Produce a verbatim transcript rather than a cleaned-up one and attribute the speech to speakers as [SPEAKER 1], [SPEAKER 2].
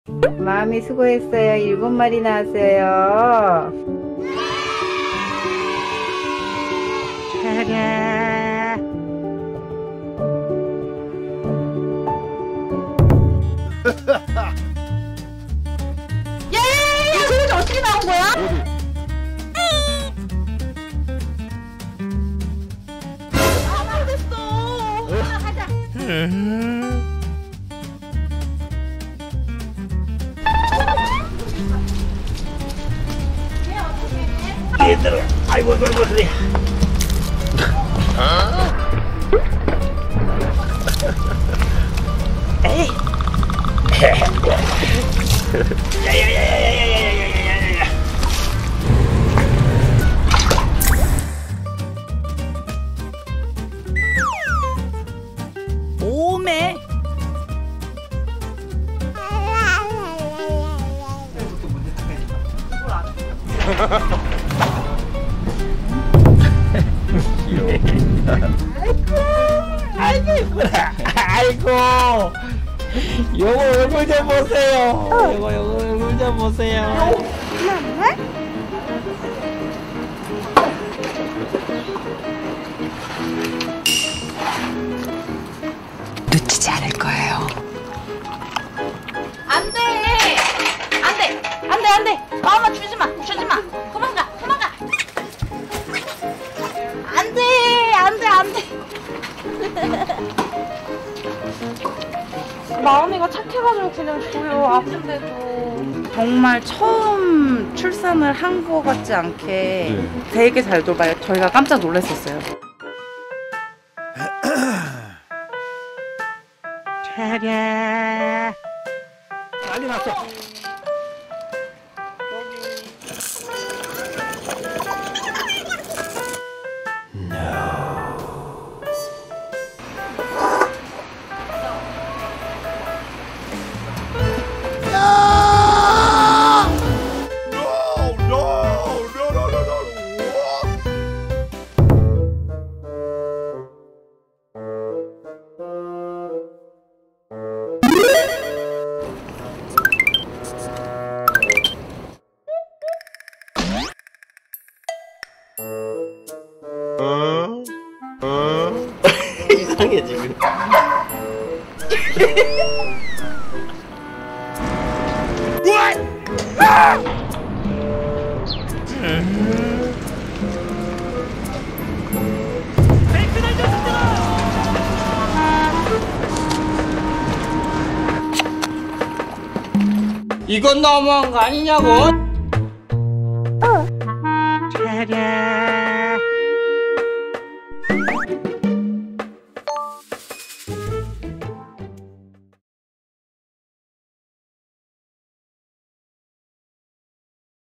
[SPEAKER 1] 마음이 수고했어요. 일곱 마리 나왔어요. 차례.
[SPEAKER 2] 야야야야! 그거 어떻게 나온 거야? 아무 됐어. 아, 가자.
[SPEAKER 3] 얘들아, 아이고, 아이고, 그래. 에이. 야야야야야야야야야야야야.
[SPEAKER 2] 오메.
[SPEAKER 3] 아이고, 이쁘라. 아이고. 요거 얼굴 좀 보세요. 요거 요거 얼굴 좀 보세요.
[SPEAKER 2] 놓치지 않을 거예요. 안 돼! 안 돼! 안 돼! 안 돼! 마음아 주지 마! 주지 마! 도망가! 도망가! 안 돼! 안 돼! 안 돼! 마음이가 착해가지고 그냥 줘요. 아픈데도.
[SPEAKER 1] 정말 처음 출산을 한 거 같지 않게 되게 잘 돌봐요. 저희가 깜짝 놀랐었어요. 차례.
[SPEAKER 3] 난리 났어. 어? 어? 이상해 지금. What? 아! 이건 너무한 거 아니냐고?
[SPEAKER 1] 차례.